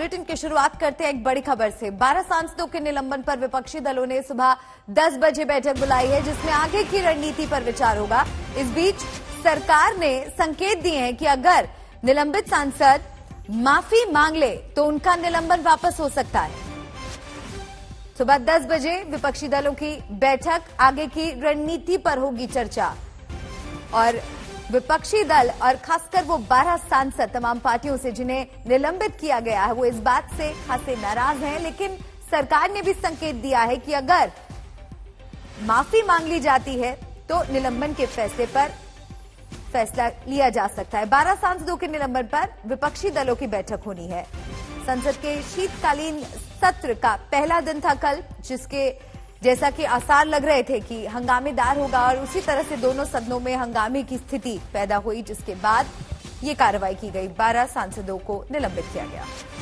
Bulletin की शुरुआत करते हैं एक बड़ी खबर से। 12 सांसदों के निलंबन पर विपक्षी दलों ने सुबह 10 बजे बैठक बुलाई है, जिसमें आगे की रणनीति पर विचार होगा। इस बीच सरकार ने संकेत दिए हैं कि अगर निलंबित सांसद माफी मांग ले तो उनका निलंबन वापस हो सकता है। सुबह 10 बजे विपक्षी दलों की बैठक, आगे की रणनीति पर होगी चर्चा। और विपक्षी दल और खासकर वो 12 सांसद तमाम पार्टियों से जिन्हें निलंबित किया गया है, वो इस बात से खासे नाराज हैं। लेकिन सरकार ने भी संकेत दिया है कि अगर माफी मांग ली जाती है तो निलंबन के फैसले पर फैसला लिया जा सकता है। 12 सांसदों के निलंबन पर विपक्षी दलों की बैठक होनी है। संसद के शीतकालीन सत्र का पहला दिन था कल, जिसके जैसा कि आसार लग रहे थे कि हंगामेदार होगा, और उसी तरह से दोनों सदनों में हंगामे की स्थिति पैदा हुई, जिसके बाद ये कार्रवाई की गई। 12 सांसदों को निलंबित किया गया।